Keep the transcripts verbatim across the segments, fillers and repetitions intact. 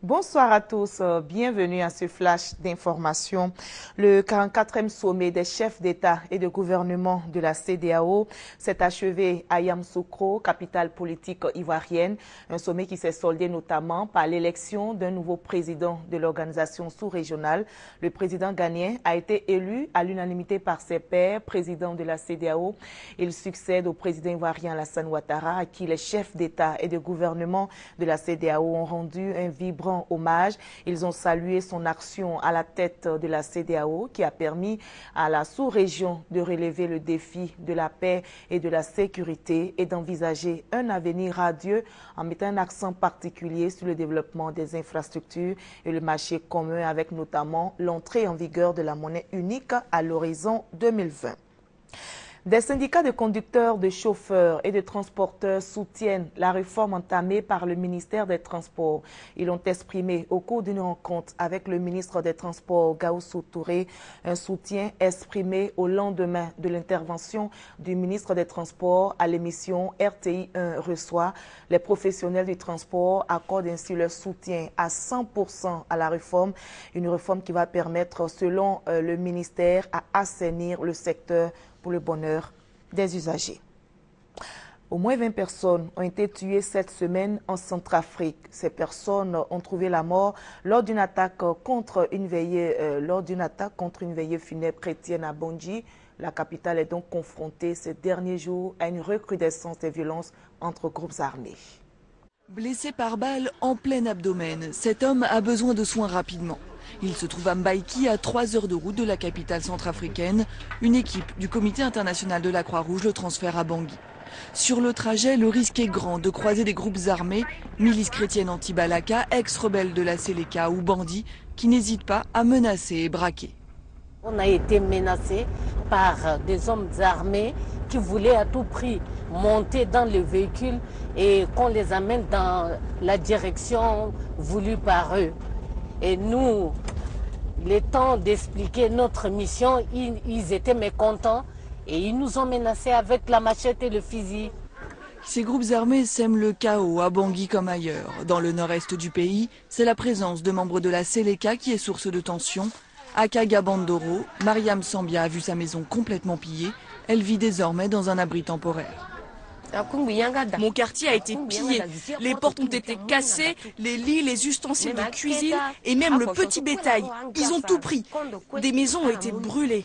Bonsoir à tous, bienvenue à ce flash d'information. Le quarante-quatrième sommet des chefs d'État et de gouvernement de la C E D E A O s'est achevé à Yamoussoukro, capitale politique ivoirienne. Un sommet qui s'est soldé notamment par l'élection d'un nouveau président de l'organisation sous-régionale. Le président ghanéen a été élu à l'unanimité par ses pairs, président de la C E D E A O. Il succède au président ivoirien Alassane Ouattara, à qui les chefs d'État et de gouvernement de la C E D E A O ont rendu un vibrant hommage. Ils ont salué son action à la tête de la C E D E A O qui a permis à la sous-région de relever le défi de la paix et de la sécurité et d'envisager un avenir radieux en mettant un accent particulier sur le développement des infrastructures et le marché commun avec notamment l'entrée en vigueur de la monnaie unique à l'horizon deux mille vingt. Des syndicats de conducteurs, de chauffeurs et de transporteurs soutiennent la réforme entamée par le ministère des Transports. Ils l'ont exprimé au cours d'une rencontre avec le ministre des Transports, Gaoussou Touré, un soutien exprimé au lendemain de l'intervention du ministre des Transports à l'émission R T I un reçoit. Les professionnels du transport accordent ainsi leur soutien à cent pour cent à la réforme, une réforme qui va permettre, selon le ministère, à assainir le secteur pour le bonheur des usagers. Au moins vingt personnes ont été tuées cette semaine en Centrafrique. Ces personnes ont trouvé la mort lors d'une attaque contre une veillée, euh, lors d'une attaque contre une veillée funèbre chrétienne à Bangui. La capitale est donc confrontée ces derniers jours à une recrudescence des violences entre groupes armés. Blessé par balle en plein abdomen, cet homme a besoin de soins rapidement. Il se trouve à Mbaïki, à trois heures de route de la capitale centrafricaine. Une équipe du Comité international de la Croix-Rouge le transfère à Bangui. Sur le trajet, le risque est grand de croiser des groupes armés, milices chrétiennes anti-Balaka, ex-rebelles de la Séléka ou bandits, qui n'hésitent pas à menacer et braquer. On a été menacé par des hommes armés qui voulaient à tout prix monter dans le véhicule et qu'on les amène dans la direction voulue par eux. Et nous, le temps d'expliquer notre mission, ils, ils étaient mécontents et ils nous ont menacés avec la machette et le fusil. Ces groupes armés sèment le chaos à Bangui comme ailleurs. Dans le nord-est du pays, c'est la présence de membres de la Séléka qui est source de tension. À Kagabandoro, Mariam Sambia a vu sa maison complètement pillée. Elle vit désormais dans un abri temporaire. Mon quartier a été pillé, les portes ont été cassées, les lits, les ustensiles de cuisine et même le petit bétail. Ils ont tout pris. Des maisons ont été brûlées.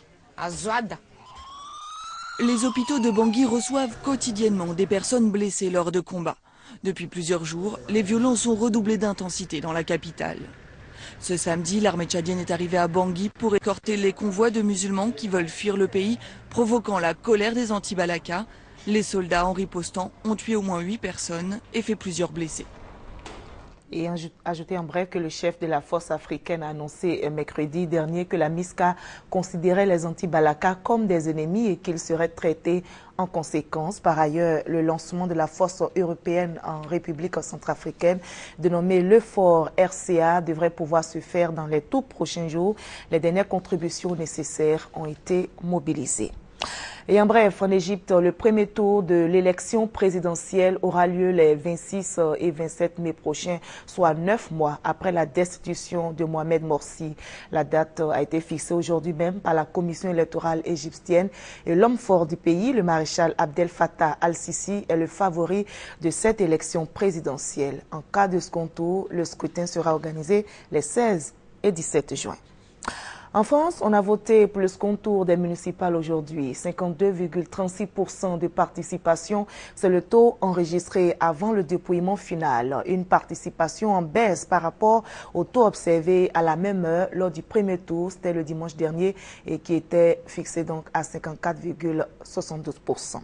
Les hôpitaux de Bangui reçoivent quotidiennement des personnes blessées lors de combats. Depuis plusieurs jours, les violences ont redoublé d'intensité dans la capitale. Ce samedi, l'armée tchadienne est arrivée à Bangui pour escorter les convois de musulmans qui veulent fuir le pays, provoquant la colère des anti-Balaka. Les soldats, en ripostant, ont tué au moins huit personnes et fait plusieurs blessés. Et ajouter en bref que le chef de la force africaine a annoncé mercredi dernier que la MISCA considérait les anti-Balaka comme des ennemis et qu'ils seraient traités en conséquence. Par ailleurs, le lancement de la force européenne en République centrafricaine, dénommée l'Eufor R C A, devrait pouvoir se faire dans les tout prochains jours. Les dernières contributions nécessaires ont été mobilisées. Et en bref, en Égypte, le premier tour de l'élection présidentielle aura lieu les vingt-six et vingt-sept mai prochains, soit neuf mois après la destitution de Mohamed Morsi. La date a été fixée aujourd'hui même par la commission électorale égyptienne et l'homme fort du pays, le maréchal Abdel Fattah al-Sisi, est le favori de cette élection présidentielle. En cas de second tour, le scrutin sera organisé les seize et dix-sept juin. En France, on a voté pour le second tour des municipales aujourd'hui. cinquante-deux virgule trente-six pour cent de participation, c'est le taux enregistré avant le dépouillement final. Une participation en baisse par rapport au taux observé à la même heure lors du premier tour, c'était le dimanche dernier, et qui était fixé donc à cinquante-quatre virgule soixante-douze pour cent.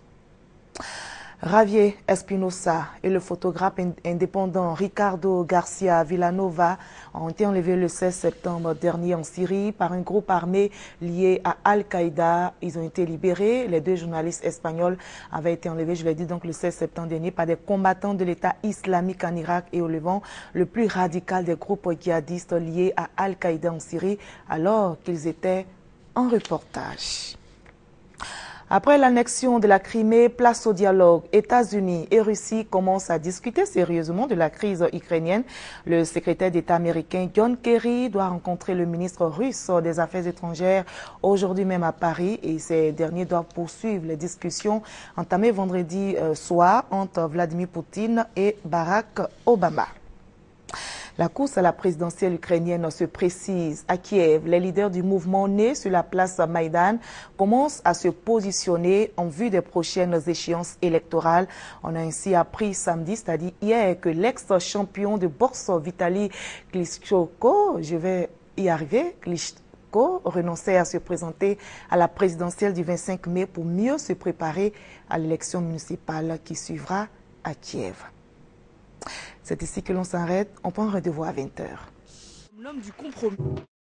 Javier Espinosa et le photographe indépendant Ricardo Garcia Villanova ont été enlevés le seize septembre dernier en Syrie par un groupe armé lié à Al-Qaïda. Ils ont été libérés. Les deux journalistes espagnols avaient été enlevés, je l'ai dit donc le seize septembre dernier, par des combattants de l'État islamique en Irak et au Levant, le plus radical des groupes djihadistes liés à Al-Qaïda en Syrie, alors qu'ils étaient en reportage. Après l'annexion de la Crimée, place au dialogue. États-Unis et Russie commencent à discuter sérieusement de la crise ukrainienne. Le secrétaire d'État américain John Kerry doit rencontrer le ministre russe des Affaires étrangères aujourd'hui même à Paris et ces derniers doivent poursuivre les discussions entamées vendredi soir entre Vladimir Poutine et Barack Obama. La course à la présidentielle ukrainienne se précise. À Kiev, les leaders du mouvement né sur la place Maïdan commencent à se positionner en vue des prochaines échéances électorales. On a ainsi appris samedi, c'est-à-dire hier, que l'ex-champion de boxe Vitali Klitschko, je vais y arriver, Klitschko, renonçait à se présenter à la présidentielle du vingt-cinq mai pour mieux se préparer à l'élection municipale qui suivra à Kiev. C'est ici que l'on s'arrête. On prend rendez-vous à vingt heures. L'homme du compromis.